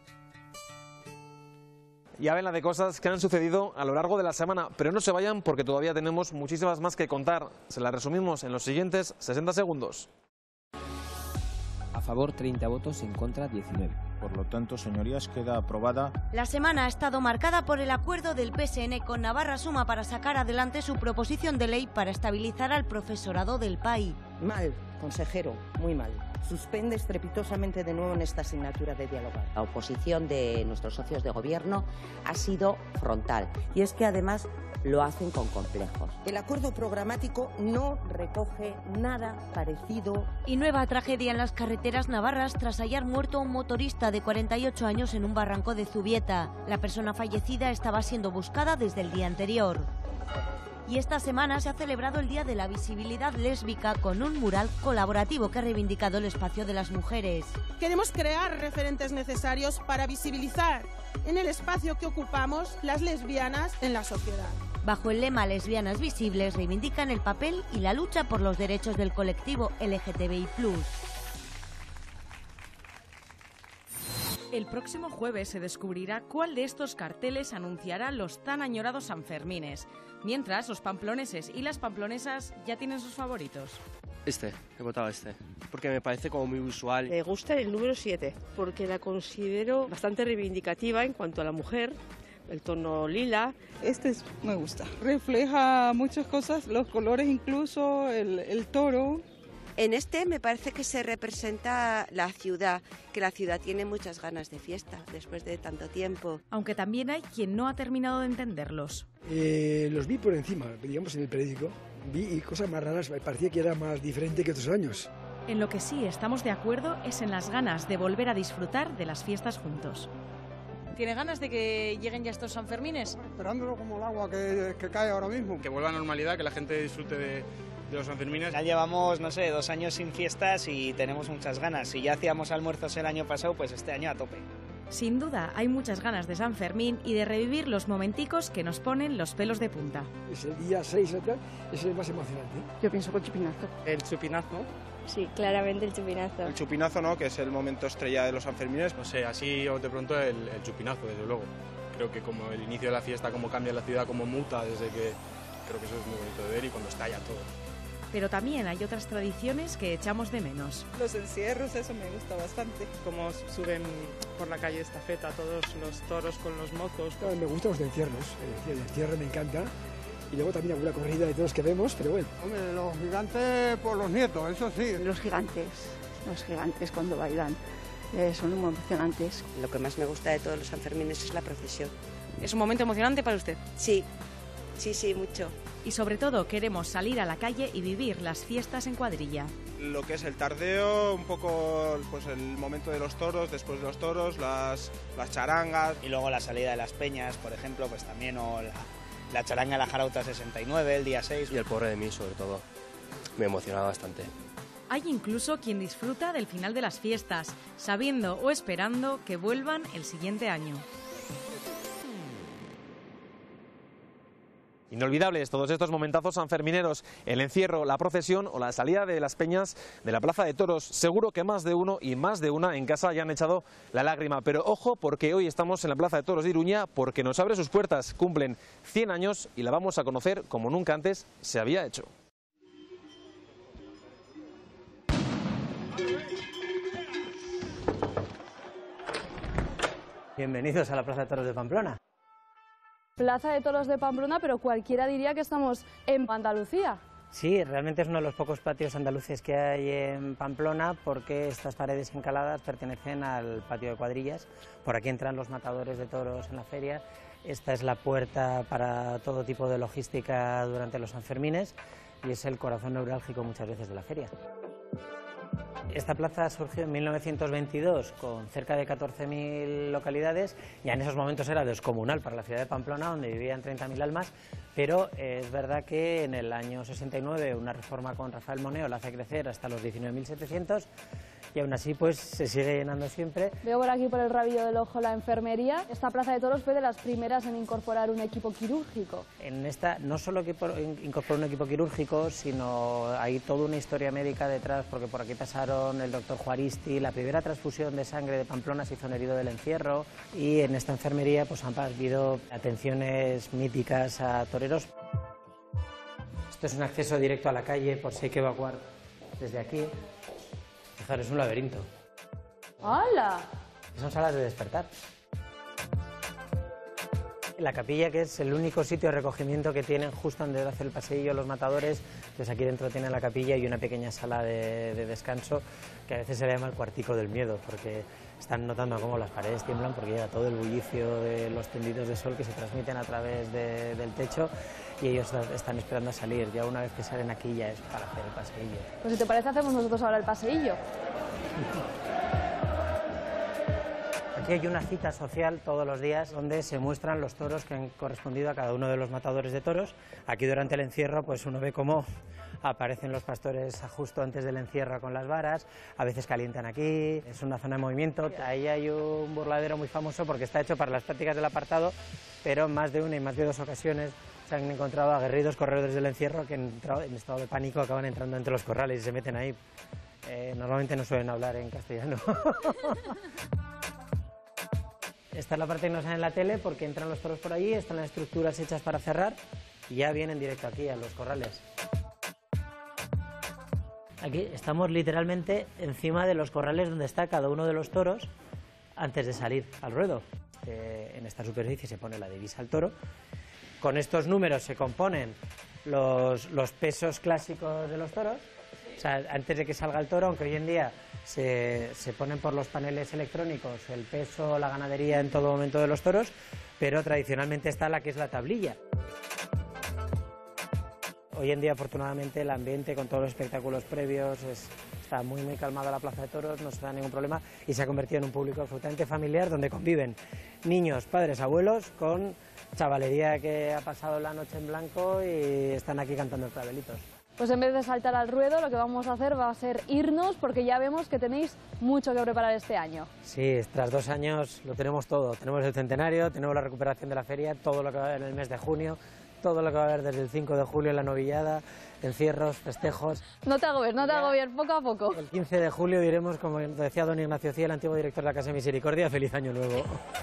Ya ven la de cosas que han sucedido a lo largo de la semana, pero no se vayan porque todavía tenemos muchísimas más que contar. Se las resumimos en los siguientes sesenta segundos. A favor treinta votos, en contra diecinueve. Por lo tanto, señorías, queda aprobada. La semana ha estado marcada por el acuerdo del P S N con Navarra Suma para sacar adelante su proposición de ley para estabilizar al profesorado del país. Mal, consejero, muy mal. Suspende estrepitosamente de nuevo en esta asignatura de dialogar. La oposición de nuestros socios de gobierno ha sido frontal y es que además lo hacen con complejos. El acuerdo programático no recoge nada parecido. Y nueva tragedia en las carreteras navarras tras hallar muerto a un motorista de cuarenta y ocho años en un barranco de Zubieta. La persona fallecida estaba siendo buscada desde el día anterior. Y esta semana se ha celebrado el Día de la Visibilidad Lésbica con un mural colaborativo que ha reivindicado el espacio de las mujeres. Queremos crear referentes necesarios para visibilizar en el espacio que ocupamos las lesbianas en la sociedad. Bajo el lema Lesbianas Visibles reivindican el papel y la lucha por los derechos del colectivo L G T B I plus. El próximo jueves se descubrirá cuál de estos carteles anunciará los tan añorados Sanfermines, mientras los pamploneses y las pamplonesas ya tienen sus favoritos. Este, he votado este, porque me parece como muy usual. Me gusta el número siete, porque la considero bastante reivindicativa en cuanto a la mujer, el tono lila. Este es, me gusta, refleja muchas cosas, los colores incluso, el, el toro. En este me parece que se representa la ciudad, que la ciudad tiene muchas ganas de fiesta después de tanto tiempo. Aunque también hay quien no ha terminado de entenderlos. Eh, los vi por encima, digamos en el periódico, vi cosas más raras, parecía que era más diferente que otros años. En lo que sí estamos de acuerdo es en las ganas de volver a disfrutar de las fiestas juntos. ¿Tiene ganas de que lleguen ya estos Sanfermines? Esperándolo como el agua que, que cae ahora mismo. Que vuelva a la normalidad, que la gente disfrute de... de los Sanfermines. Ya llevamos, no sé, dos años sin fiestas y tenemos muchas ganas. Si ya hacíamos almuerzos el año pasado, pues este año a tope. Sin duda, hay muchas ganas de San Fermín y de revivir los momenticos que nos ponen los pelos de punta. Es el día seis, ¿no? Es el más emocionante. Yo pienso que el chupinazo. ¿El chupinazo? Sí, claramente el chupinazo. El chupinazo, ¿no? Que es el momento estrella de los Sanfermines. No sé, así de pronto el, el chupinazo, desde luego. Creo que como el inicio de la fiesta, cómo cambia la ciudad, cómo muta desde que... Creo que eso es muy bonito de ver y cuando estalla todo. Pero también hay otras tradiciones que echamos de menos. Los encierros, eso me gusta bastante. Cómo suben por la calle estafeta todos los toros con los mozos. Claro, me gustan los encierros, el encierro me encanta. Y luego también alguna corrida de todos que vemos, pero bueno. Hombre, los gigantes por los nietos, eso sí. Los gigantes, los gigantes cuando bailan, eh, son muy emocionantes. Lo que más me gusta de todos los Sanfermines es la procesión. ¿Es un momento emocionante para usted? Sí, sí, sí, mucho. Y sobre todo queremos salir a la calle y vivir las fiestas en cuadrilla. Lo que es el tardeo, un poco pues el momento de los toros, después de los toros, las, las charangas. Y luego la salida de las peñas, por ejemplo, pues también, o la, la charanga de la Jarauta sesenta y nueve, el día seis. Y el pobre de mí, sobre todo, me emociona bastante. Hay incluso quien disfruta del final de las fiestas, sabiendo o esperando que vuelvan el siguiente año. Inolvidables todos estos momentazos sanfermineros, el encierro, la procesión o la salida de las peñas de la Plaza de Toros. Seguro que más de uno y más de una en casa ya han echado la lágrima, pero ojo porque hoy estamos en la Plaza de Toros de Iruña porque nos abre sus puertas, cumplen cien años y la vamos a conocer como nunca antes se había hecho. Bienvenidos a la Plaza de Toros de Pamplona. Plaza de Toros de Pamplona, pero cualquiera diría que estamos en Andalucía. Sí, realmente es uno de los pocos patios andaluces que hay en Pamplona porque estas paredes encaladas pertenecen al patio de cuadrillas. Por aquí entran los matadores de toros en la feria. Esta es la puerta para todo tipo de logística durante los Sanfermines y es el corazón neurálgico muchas veces de la feria. Esta plaza surgió en mil novecientos veintidós con cerca de catorce mil localidades, ya en esos momentos era descomunal para la ciudad de Pamplona, donde vivían treinta mil almas, pero es verdad que en el año sesenta y nueve una reforma con Rafael Moneo la hace crecer hasta los diecinueve mil setecientos y aún así pues se sigue llenando siempre. Veo por aquí por el rabillo del ojo la enfermería. Esta plaza de toros fue de las primeras en incorporar un equipo quirúrgico. En esta no solo que incorporó un equipo quirúrgico, sino hay toda una historia médica detrás, porque por aquí pasaron el doctor Juaristi, la primera transfusión de sangre de Pamplona se hizo en Herido del Encierro, y en esta enfermería pues han habido atenciones míticas a toreros. Esto es un acceso directo a la calle por si hay que evacuar desde aquí. Fijaros, es un laberinto. ¡Hala! Son salas de despertar. La capilla, que es el único sitio de recogimiento que tienen justo donde hace el paseillo los matadores, pues aquí dentro tienen la capilla y una pequeña sala de, de descanso que a veces se le llama el cuartico del miedo, porque están notando cómo las paredes tiemblan porque llega todo el bullicio de los tendidos de sol que se transmiten a través de, del techo, y ellos están esperando a salir. Ya una vez que salen aquí ya es para hacer el paseillo. Pues si te parece hacemos nosotros ahora el paseillo. Aquí hay una cita social todos los días donde se muestran los toros que han correspondido a cada uno de los matadores de toros. Aquí durante el encierro pues uno ve cómo aparecen los pastores justo antes del encierro con las varas, a veces calientan aquí, es una zona de movimiento. Ahí hay un burladero muy famoso porque está hecho para las prácticas del apartado, pero en más de una y más de dos ocasiones se han encontrado aguerridos corredores del encierro que en, en estado de pánico acaban entrando entre los corrales y se meten ahí. Eh, normalmente no suelen hablar en castellano. Esta es la parte que no sale en la tele porque entran los toros por allí, están las estructuras hechas para cerrar y ya vienen directo aquí a los corrales. Aquí estamos literalmente encima de los corrales donde está cada uno de los toros antes de salir al ruedo. Eh, en esta superficie se pone la divisa al toro. Con estos números se componen los, los pesos clásicos de los toros. O sea, antes de que salga el toro, aunque hoy en día se, se ponen por los paneles electrónicos el peso, la ganadería en todo momento de los toros, pero tradicionalmente está la que es la tablilla. Hoy en día, afortunadamente, el ambiente con todos los espectáculos previos es, está muy muy calmada la plaza de toros, no se da ningún problema y se ha convertido en un público absolutamente familiar donde conviven niños, padres, abuelos con chavalería que ha pasado la noche en blanco y están aquí cantando clavelitos. Pues en vez de saltar al ruedo, lo que vamos a hacer va a ser irnos, porque ya vemos que tenéis mucho que preparar este año. Sí, tras dos años lo tenemos todo. Tenemos el centenario, tenemos la recuperación de la feria, todo lo que va a haber en el mes de junio, todo lo que va a haber desde el cinco de julio en la novillada, encierros, festejos. No te agobies, no te agobies, poco a poco. El quince de julio diremos, como decía don Ignacio Cía, el antiguo director de la Casa de Misericordia, feliz año nuevo.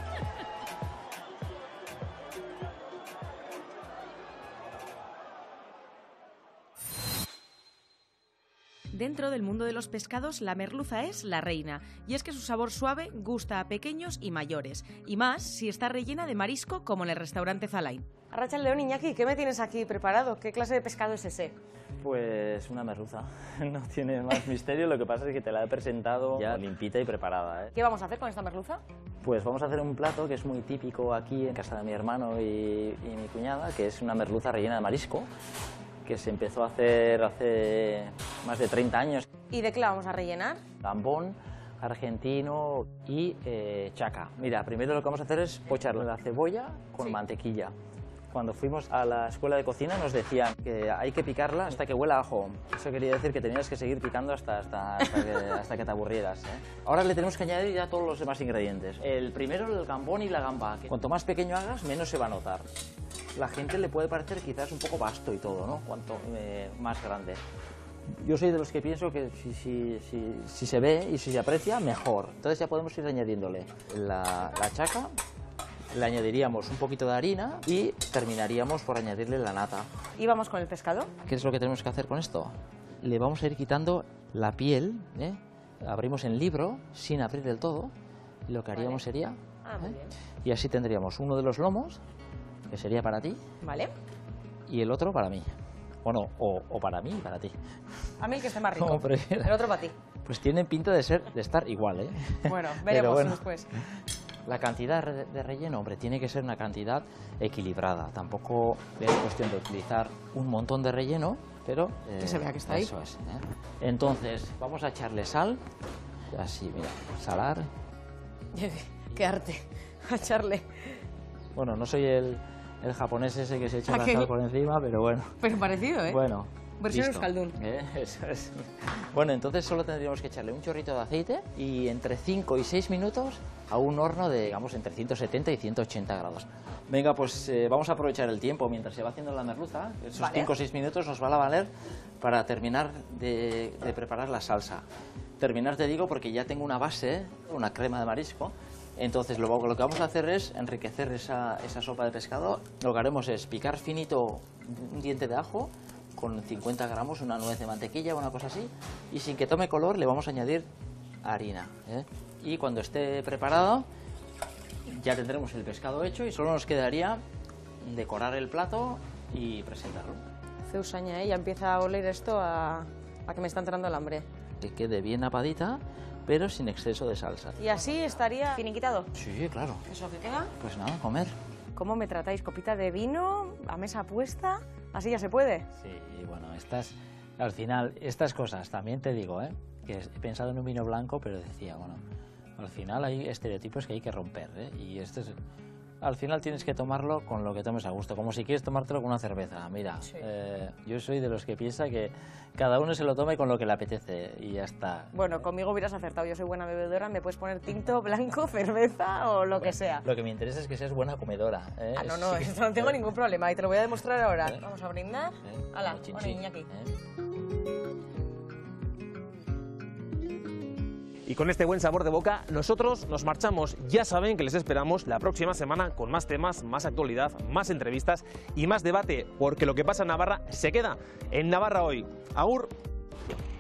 Dentro del mundo de los pescados, la merluza es la reina, y es que su sabor suave gusta a pequeños y mayores, y más si está rellena de marisco como en el restaurante Zalain. Arracha León, Iñaki, ¿qué me tienes aquí preparado? ¿Qué clase de pescado es ese? Pues una merluza, no tiene más misterio, lo que pasa es que te la he presentado ya limpita y preparada, ¿eh? ¿Qué vamos a hacer con esta merluza? Pues vamos a hacer un plato que es muy típico aquí en casa de mi hermano y, y mi cuñada, que es una merluza rellena de marisco, que se empezó a hacer hace más de treinta años. ¿Y de qué la vamos a rellenar? Gambón, argentino y eh, chaca. Mira, primero lo que vamos a hacer es pochar la cebolla con sí. mantequilla. Cuando fuimos a la escuela de cocina nos decían que hay que picarla hasta que huela a ajo. Eso quería decir que tenías que seguir picando hasta, hasta, hasta, que, hasta que te aburrieras, ¿eh? Ahora le tenemos que añadir ya todos los demás ingredientes. El primero, el gambón y la gamba. Que cuanto más pequeño hagas, menos se va a notar. La gente le puede parecer quizás un poco vasto y todo, ¿no? Cuanto eh, más grande. Yo soy de los que pienso que si, si, si, si se ve y si se aprecia, mejor. Entonces ya podemos ir añadiéndole la, la chaca, le añadiríamos un poquito de harina y terminaríamos por añadirle la nata. ¿Y vamos con el pescado? ¿Qué es lo que tenemos que hacer con esto? Le vamos a ir quitando la piel, ¿eh? Abrimos el libro sin abrir del todo y lo que haríamos vale. sería... Ah, muy bien. Y así tendríamos uno de los lomos, que sería para ti, vale, y el otro para mí. Bueno, o, o para mí y para ti. A mí el que esté más rico, como prefieras. El otro para ti. Pues tiene pinta de ser de estar igual, ¿eh? Bueno, veremos bueno, después. La cantidad de relleno, hombre, tiene que ser una cantidad equilibrada. Tampoco es cuestión de utilizar un montón de relleno, pero... Eh, que se vea que está ahí. Eso es, ¿eh? Entonces, vamos a echarle sal. Así, mira, salar. Qué arte, a echarle. Bueno, no soy el... el japonés ese que se echa la sal por encima, pero bueno. Pero parecido, ¿eh? Bueno, Versión Listo. euskaldun. ¿Eh? Eso es. Bueno, entonces solo tendríamos que echarle un chorrito de aceite y entre cinco y seis minutos a un horno de, digamos, entre ciento setenta y ciento ochenta grados. Venga, pues eh, vamos a aprovechar el tiempo mientras se va haciendo la merluza. Esos Vale. cinco o seis minutos nos van a valer para terminar de, de preparar la salsa. Terminar, te digo, porque ya tengo una base, una crema de marisco. Entonces lo, lo que vamos a hacer es enriquecer esa, esa sopa de pescado. Lo que haremos es picar finito un diente de ajo con cincuenta gramos, una nuez de mantequilla, una cosa así, y sin que tome color le vamos a añadir harina, ¿eh? Y cuando esté preparado ya tendremos el pescado hecho y solo nos quedaría decorar el plato y presentarlo. Hace usaña, ¿eh? Ya empieza a oler esto a, a que me está entrando el hambre. Que quede bien apadita, pero sin exceso de salsa. ¿Y así estaría finiquitado? Sí, claro. ¿Eso que queda? Pues nada, comer. ¿Cómo me tratáis? ¿Copita de vino? ¿A mesa puesta? ¿Así ya se puede? Sí, bueno, estas, al final, estas cosas, también te digo, ¿eh? Que he pensado en un vino blanco, pero decía, bueno, al final hay estereotipos que hay que romper, ¿eh? Y esto es, al final tienes que tomarlo con lo que tomes a gusto, como si quieres tomártelo con una cerveza. Mira, sí. eh, yo soy de los que piensa que cada uno se lo tome con lo que le apetece y ya está. Bueno, conmigo hubieras acertado, yo soy buena bebedora, me puedes poner tinto, blanco, cerveza o lo bueno, que sea. Lo que me interesa es que seas buena comedora, ¿eh? Ah, no, no, sí. Esto no tengo ningún problema y te lo voy a demostrar ahora. ¿Eh? Vamos a brindar. ¿Eh? Hala, bueno, Iñaki. ¿Eh? Y con este buen sabor de boca, nosotros nos marchamos. Ya saben que les esperamos la próxima semana con más temas, más actualidad, más entrevistas y más debate, porque lo que pasa en Navarra se queda en Navarra Hoy. Agur.